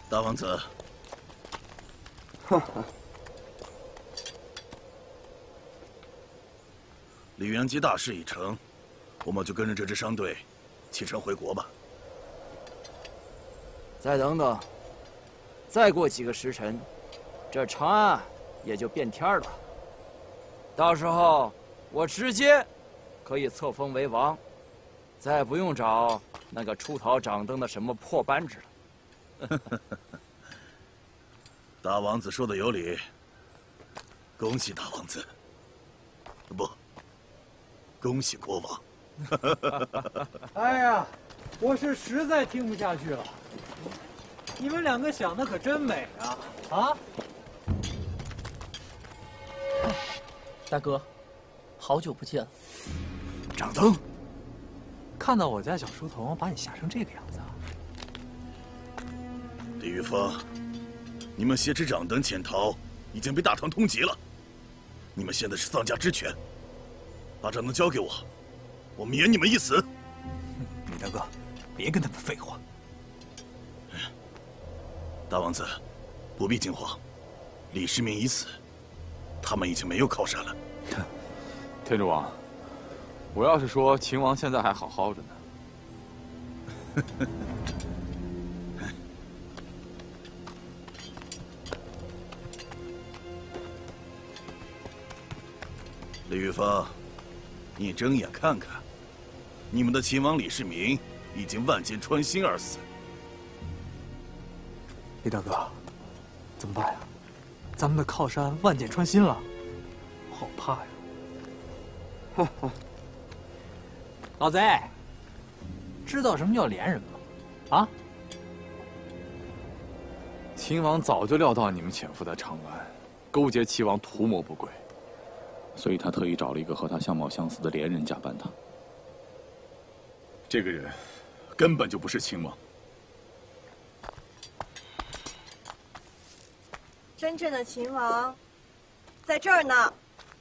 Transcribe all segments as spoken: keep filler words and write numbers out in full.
大王子， 哈哈。 李元吉大事已成，我们就跟着这支商队启程回国吧。 再等等，再过几个时辰，这长安也就变天了。到时候我直接可以册封为王，再不用找那个出逃掌灯的什么破扳指了。 大王子说的有理，恭喜大王子，不，恭喜国王。 哎呀，我是实在听不下去了，你们两个想的可真美啊！啊， 大哥，好久不见了。 掌灯，看到我家小书童把你吓成这个样子啊！ 李玉峰，你们挟持掌灯潜逃，已经被大唐通缉了。你们现在是丧家之犬，把掌灯交给我，我免你们一死。 李大哥，别跟他们废话。 大王子，不必惊慌，李世民已死，他们已经没有靠山了。 天主王，我要是说秦王现在还好好着呢。 李玉峰，你睁眼看看，你们的秦王李世民已经万箭穿心而死。 李大哥，怎么办呀？咱们的靠山万箭穿心了，我好怕呀！哈哈，老贼，知道什么叫连人吗？啊？ 秦王早就料到你们潜伏在长安，勾结齐王，图谋不轨。所以他特意找了一个和他相貌相似的连人假扮他。 这个人根本就不是秦王。 真正的秦王在这儿呢。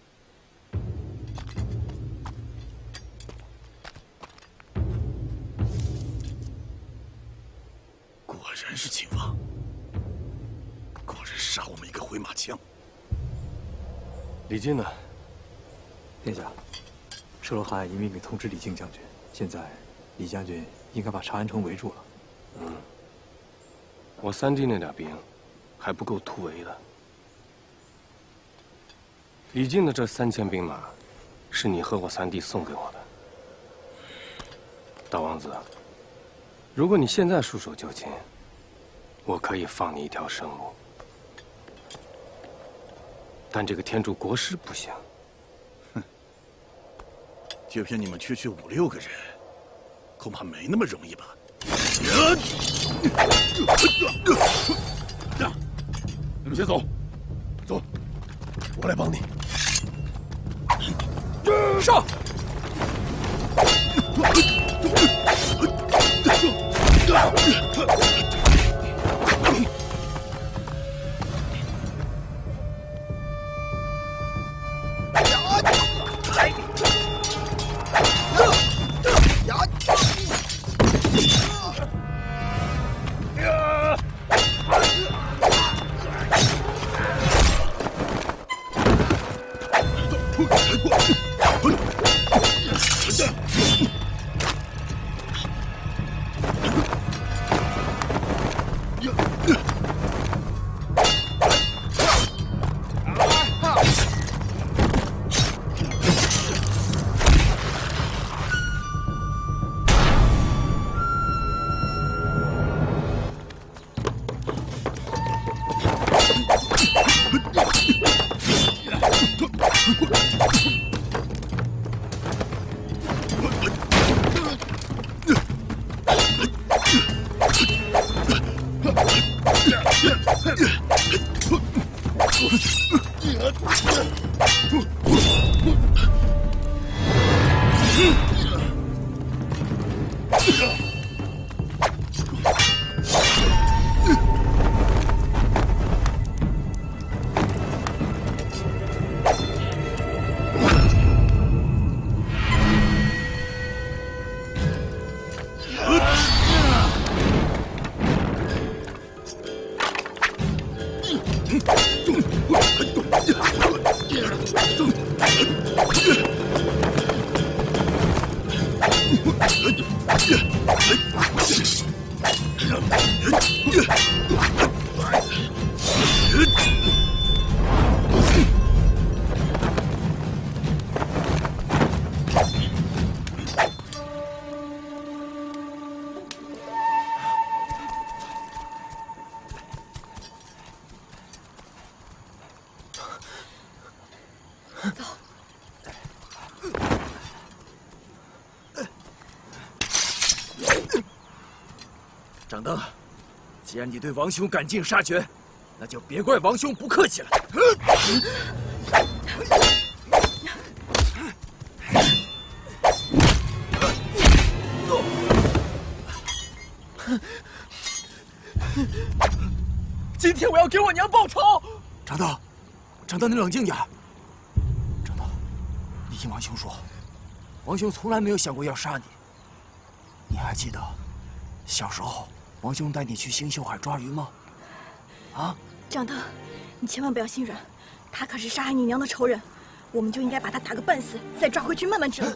果然是秦王，果然杀我们一个回马枪。 李靖呢？ 殿下，车罗汗已命令通知李靖将军，现在李将军应该把长安城围住了。 嗯，我三弟那点兵还不够突围的。李靖的这三千兵马，是你和我三弟送给我的。大王子，如果你现在束手就擒，我可以放你一条生路。但这个天竺国师不行。 就骗你们区区五六个人，恐怕没那么容易吧？ 你们先走，走，我来帮你。 上！ 张登，既然你对王兄赶尽杀绝，那就别怪王兄不客气了。 今天我要给我娘报仇！ 张登，张登，你冷静点。张登，你听王兄说，王兄从来没有想过要杀你。你还记得小时候王兄带你去星宿海抓鱼吗？啊， 张登，你千万不要心软，他可是杀害你娘的仇人，我们就应该把他打个半死，再抓回去慢慢治。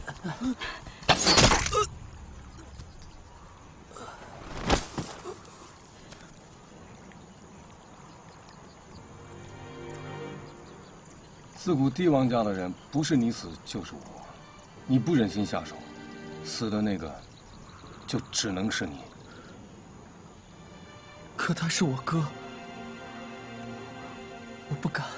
自古帝王家的人，不是你死就是我。你不忍心下手，死的那个就只能是你。 可他是我哥，我不敢。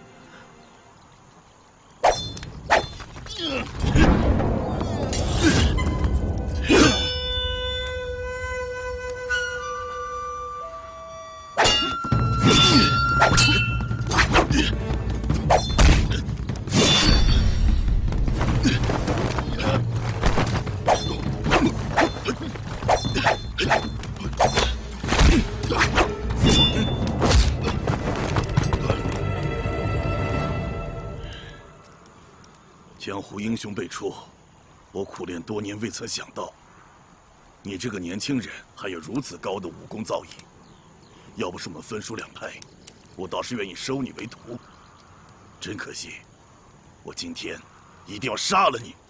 江湖英雄辈出，我苦练多年，未曾想到，你这个年轻人还有如此高的武功造诣。要不是我们分属两派，我倒是愿意收你为徒。真可惜，我今天一定要杀了你！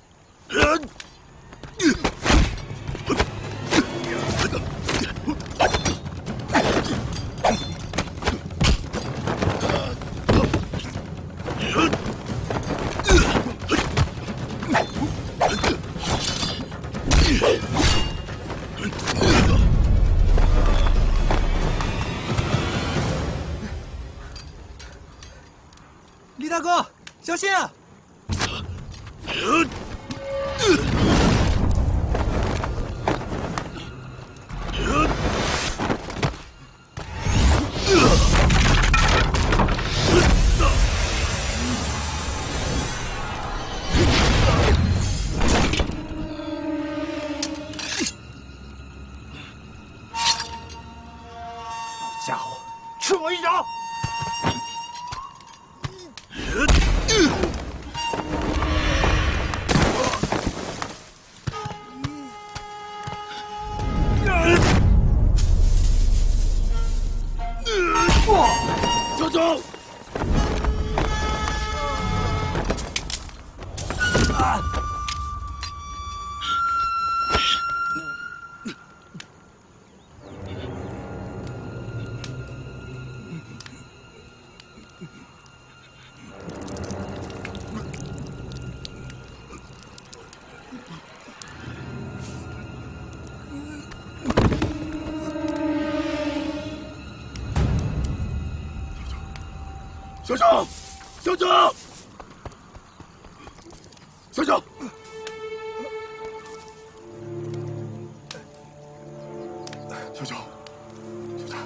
李大哥，小心啊！ 家伙，吃我一掌！ 小九， 啊！ 小九，小九，小九，小九，小九，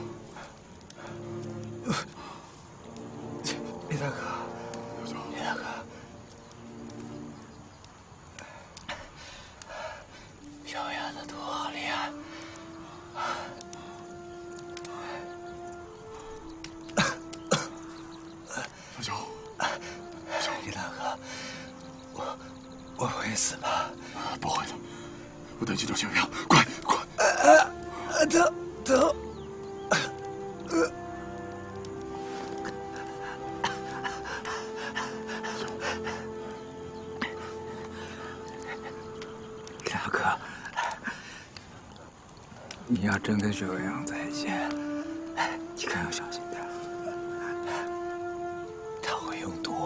李大哥， 小九， 李大哥，小丫的毒好厉害。 小九， 李大哥，我我会死吗？ 不会的，我带你去找小杨，快快！ 呃，疼疼。 哥，你要真跟这个样在一起，你可要小心点。他会用毒，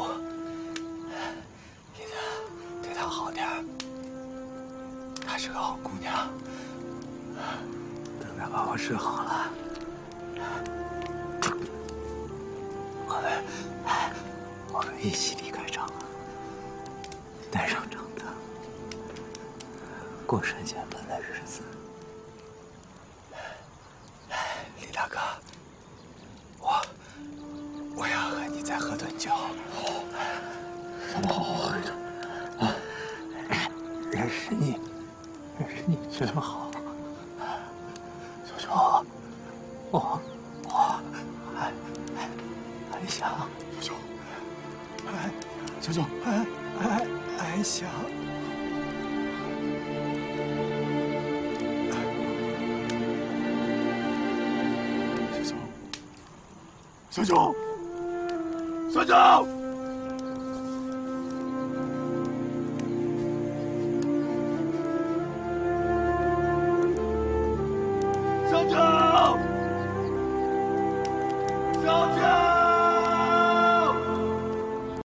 你得对他好点。她是个好姑娘，等她把我治好了，我们我们一起离开长安，带上长德，过神仙般的日子。李大哥，我我要和你再喝顿酒。咱们好好喝着啊！认识你，认识你真好。小小，我我还还想小小，哎，小小， 还还还想。 小小，小小。